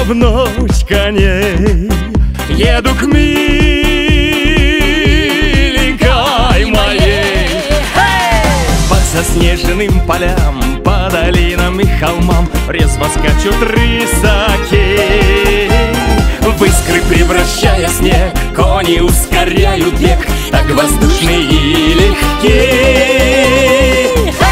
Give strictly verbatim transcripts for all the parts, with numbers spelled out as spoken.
в ночь коней еду к миленькой моей. По заснеженным полям, по долинам и холмам резво скачут рысаки. В искры превращая снег, кони ускоряют бег, так воздушный и легкий.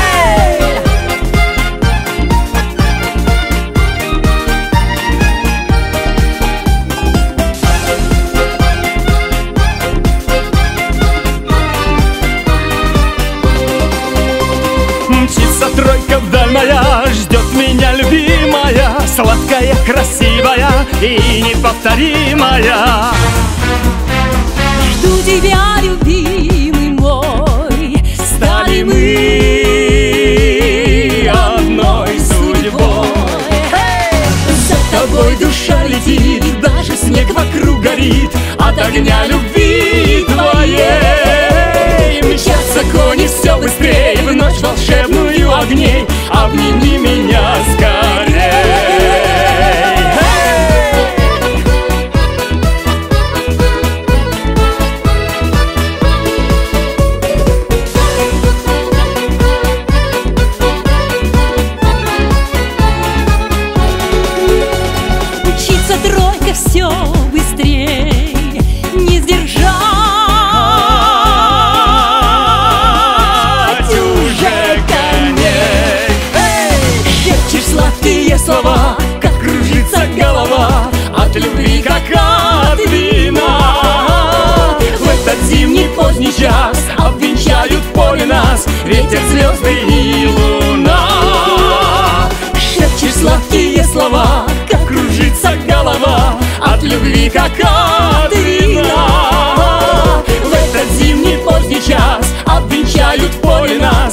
Мчится тройка вдаль моя, ждет меня любимая, сладкая, красивая и неповторимая. Жду тебя, любимый мой, стали мы одной судьбой. За тобой душа летит, даже снег вокруг горит от огня любви твоей. Мчатся кони все быстрее в ночь волшебную огней. Обними меня скорей. Мчится тройка все быстрей, не сдержать уже коней. Шепчешь сладкие слова, как кружится голова от любви, как от вина. В этот зимний поздний час обвенчают поле нас ветер, звезды и луна. шепчешь сладкие слова, как кружится голова от любви, как от вина. В этот зимний поздний час обвенчают поле нас